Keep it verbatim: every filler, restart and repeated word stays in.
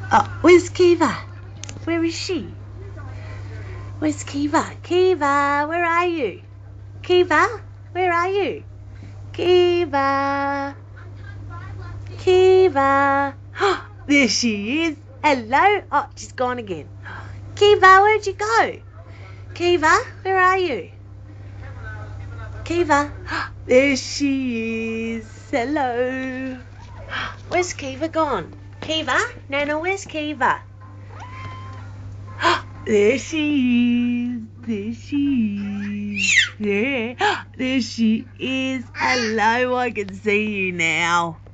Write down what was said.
Oh, where's Keva? Where is she? Where's Keva? Keva, where are you? Keva, where are you? Keva. Keva. Oh, there she is. Hello. Oh, she's gone again. Keva, where'd you go? Keva, where are you? Keva. Oh, there she is. Hello. Where's Keva gone? Keva? Nana, where's Keva? There she is. There she is. There. There she is. Hello, I can see you now.